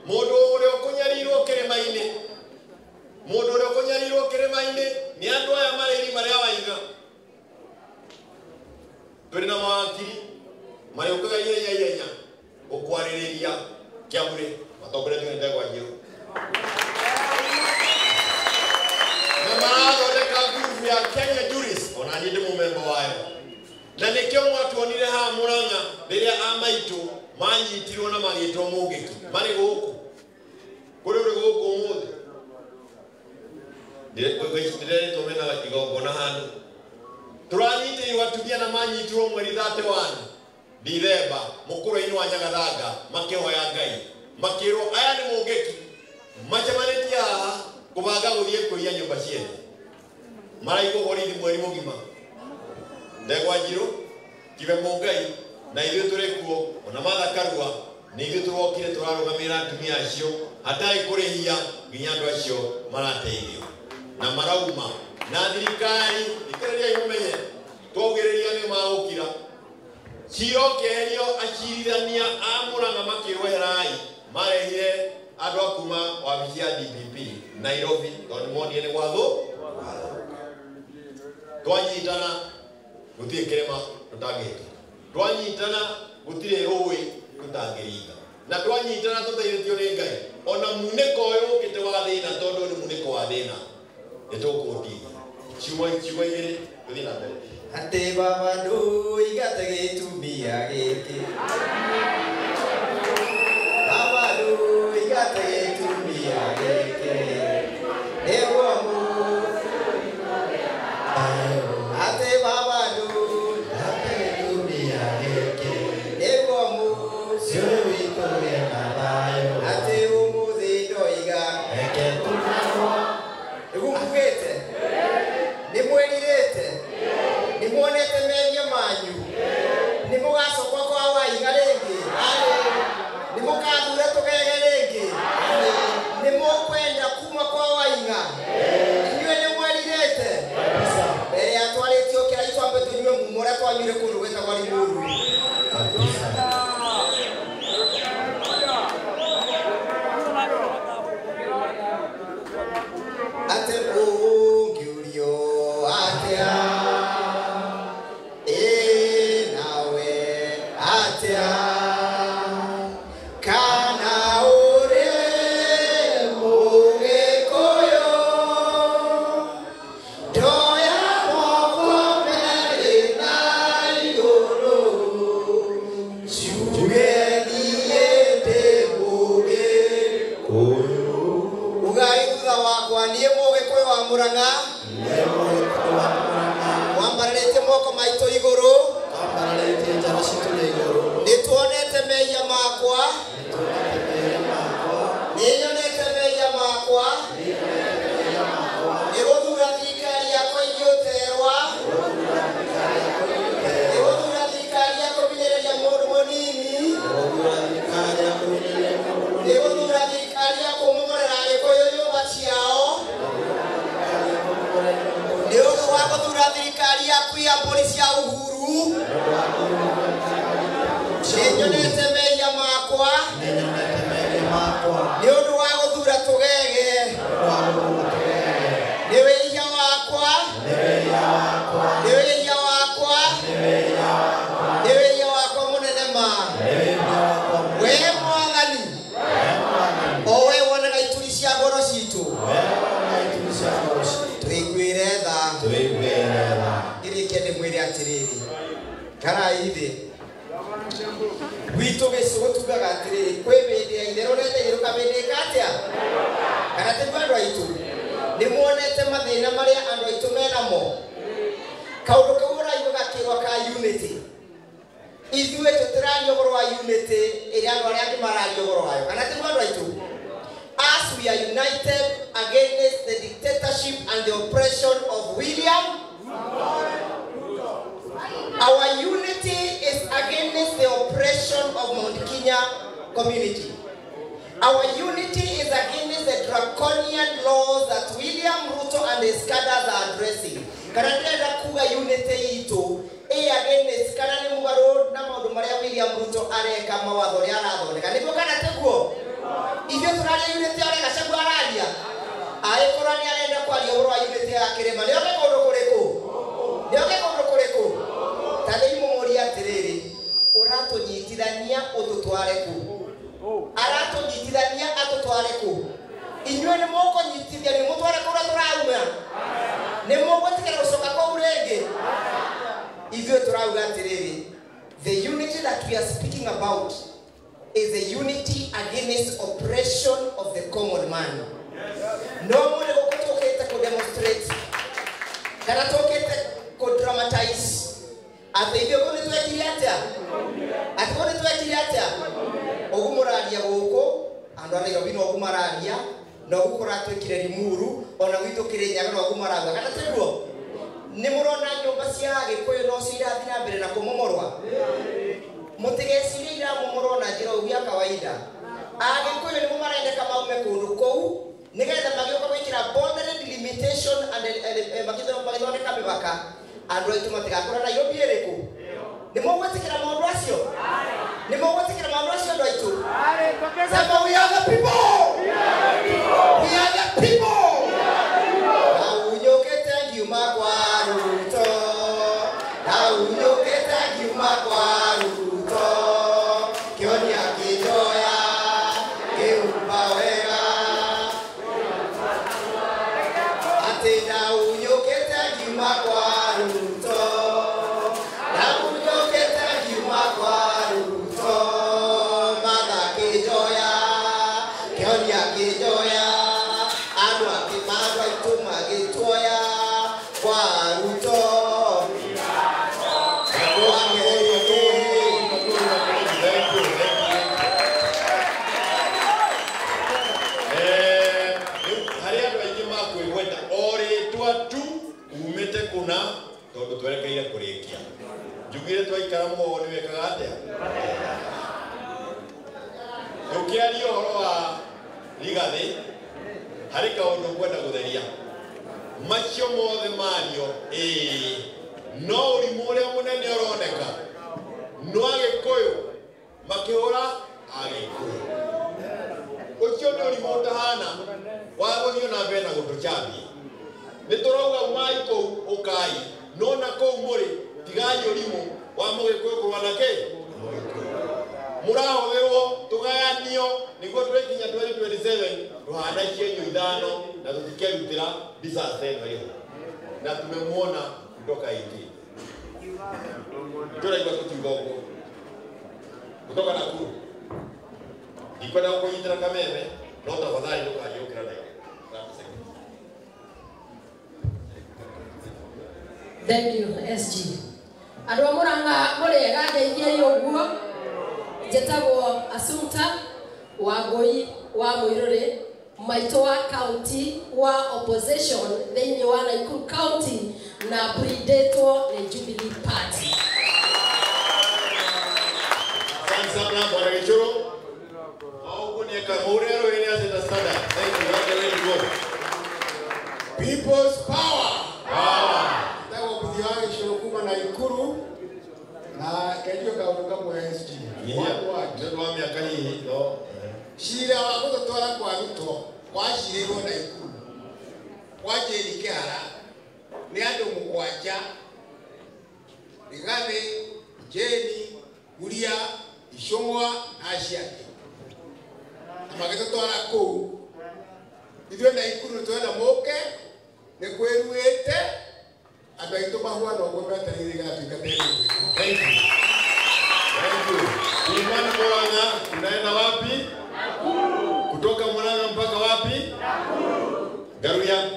Mundu uri okunyarirwo kirima-ini. Mundu uri okunyarirwo kirima-ini ni andu aya mariri maria waiga. Turi na mawakiri mari ukaga iya ukwaririria kiamuri matongore twende kwa Njiru. Na marathondeka nguvu ya Kenya Juris ona ni ndi mumemba wayo. Na nikio mwatuonire ha Murang'a riria amaitu manyitirwo na magitwo mugiki mari guku kuri uri guku umuthi ndire tumena igongona handu turanyitiriwo atumia na manyitirwo mweri 31 Dithemba mukuru-ini wa Nyagathanga makihoya Ngai makirwo aya ni mugiki macemanĩtie haha kubanga guthie kuria nyumba ciene maraigwo borithi mweri mugima ndegwa Njiru kibe Mungai na ithuĩ tũrĩ kuo ona Martha Karua nĩ ithuĩ tũrokire tũrarũgamĩrĩra atumia acio hatarĩ kũrĩhia nginya andũ acio marateithio na marauma na thirikari ikĩrĩria imumenye twaugĩrĩria nĩ magũkira ciro kĩeherio acirithania a Murang'a makĩrweherai marehire andũ a kuma wabici ya DPP Nairobi tondũ monire nĩ gwathũ twanyitana gũtirĩ kĩrĩma tũtangĩhĩtũka twanyitana gũtirĩ rũĩ tũtangĩringa na twanyitana tũteithĩtio nĩ Ngai ona munĩko ũyũ ũkĩte wa thĩna tondũ nĩ munĩko wa thĩna nĩtũkũũtiria ciugo igĩrĩ gũthiĩ na mbere atĩ baba ndũigate gĩtumia gĩkĩ baba ndũigate gĩtumia gĩkĩ nĩguo atĩ baba ndũigate gĩtumia gĩkĩ nĩguo mũciĩ witũ gĩna thayũ atĩ ũmũthĩ ndoiga reke tũnagwo nĩgũkugĩte nĩmwĩrirĩte nĩmuonete mehia manyu nĩmũgacoka kwa Waiga rĩngĩ nĩmũkathura tũgege rĩngĩ nĩmũkwenda kuma kwa Waiga inyuĩ nĩmwerirĩte mbere ya twarĩtio kĩrai twambe tũnyue mumu ũrĩa twanyuire kũndũ gwĩtagwo Limuru atĩ ũngĩũrio atĩa nawe atĩa kana ũrĩ Mũgĩkũyũ ndoya moko merĩ na igũrũ ciuge niĩ ndĩ Mũgĩkũyũ ugai thutha wakwa niĩ Mũgĩkũyũ wa Murang'a wambarĩte moko maitũ igũrũ nĩtuonete mehia makwa nĩnyonete mehia makwa nĩgũthura thirikari yakwa ingĩũterwa nĩgũthura thirikari ya kũhinyĩrĩria mũndũ mũnini nĩgũthura thirikari ya kũmomorera Agĩkũyũ nyũmba ciao nĩũndũ wa gũthura thirikari yaku ya polisi ya Uhuru nĩnyonete mehia makwa nĩũndũ wa gũthura tũgege nĩ wĩhia wakwa nĩ wĩhia wakwa nĩ wĩhia wakwa mũnene ma we Mwathani o we wonaga ituri cia ngoro citũ twĩiguĩre tha ngĩrĩkia ndĩmwĩre atĩrĩrĩ karai thĩ gwitũ gĩcigo tugaga atĩrĩrĩ kwĩ hĩndĩ ya itherũ nenda irũka mĩndĩka atĩa kana tĩguo andũ aitũ nĩmuonete mathĩna marĩa andũ aitũ menamo kaũndũ kau ũraigua gakĩrwa ka unity ithuĩ tũtĩraria ũhoro wa unity ĩrĩa andũ arĩa angĩ mararia ũhoro wayo kana tĩguo andũ aitũ as we are united against the dictatorship and the oppression of William our unity is against the oppression of Mount Kenya community. Our unity is against the draconian laws that William Ruto and his cadres are addressing. Kanatenda kuga unity itu against kana ni mugaro na maundu maria William Ruto areka mawatho ria arathondeka niguo kana teguo ithuĩ unity ore Gachagua araria aikora ni arenda kwaria uhoro wa unity ya kirima nioke kundu kuriku tandei mumuri atiriri uratunyitithania ututware ku aratunyitithania atutware ku inywe ni moko nyitithia ni mutware ku turauma ni moko tikira ucoka kwa urenge ithwe turauga atiriri the unity that we are speaking about is a unity against oppression of the common man. No more gukutokete ku demonstrate kana tokete ku dramatize atithio ko nitwekiriatia atiko nitwekiriatia ogumuraria guku andu ara Nairobi no ogumararia no gukora twekire Limuru ona gwitu Kirinyaga no ogumaraga kana teguo ni murona nyumba cia Gikuyu no cirathi na mbere na kumomorwa mutigeciria ira momorwa na njira ugia kawaida Agikuyu ni mumarendeka maume kundu kou nigetha magioka gwikira boundary delimitation and magithondeka mibaka andu aitu matigakora Nairobi iriku ni mugwetikira maundu acio ni mugwetikira maundu acio andu aitu sema we are the people we are the people na unyokete ngiuma kwa Ruto na unyokete ngiuma kwa Ruto kioni akijoya kiumba wega ati na unyokete ngiuma kwa Ruto na unyokete ngiuma kwa Ruto mada kijoya kioni akijoya andu akimagwa ituma gitwoya kwa Ruto kuna tondu twerekeire kurikia njugire twaikara mugo ni wekaga atia ukiaria horo wa Rigathi hari kaundu kwenda gutheria macio mothe mario no urimu uria munene uroneka no Agikuyu makihura Agikuyu ucio ni urimu utahana waguthio na mbere na gutucambia niturauga mai ko ukai nona ko muri tigai urimu wa Mugikuyu kurwana ke murahowerwo tugayanio niguo twekinya 2027 ruhana cienyu ithano na tutikerutira disaster hiyo na tumemwona kutoka hiki turaigwa tukigogo kutoka Nakuru ikwenda kunyitira Kameme no tafadhali ndukayukira nayo. Thank you, SG. Andũ amũranga mũrĩega ndeithia yoguo jetagwo Assumpta Wangui wa Muiruri maitũ wa county wa opposition thĩinĩ wa Nakuru County na predator na Jubilee Party. Sasa bwana Gichuru au kunieka murero ile ya sada. Thank you. That's the way to go. People's power. Tawo kudiwa Gichuru kuma na Ikuru na kedio kauruka mu SG. Ndio wa miaka hii no. Shira wa gutwara kwa Ruto washirirwo na Ikuru. Waje likara ni andu mugwanja Rigathi Jeni Kuria Ishongwa Ashiaki magitwara ku ithwe na Ikuru twenda moke ne kweruete andu aitu mahua no gweterire gatuika tena. Thank you. Thank you. Imani Murang'a unaenda wapi? Nakuru. Kutoka Murang'a mpaka wapi? Nakuru. Garuya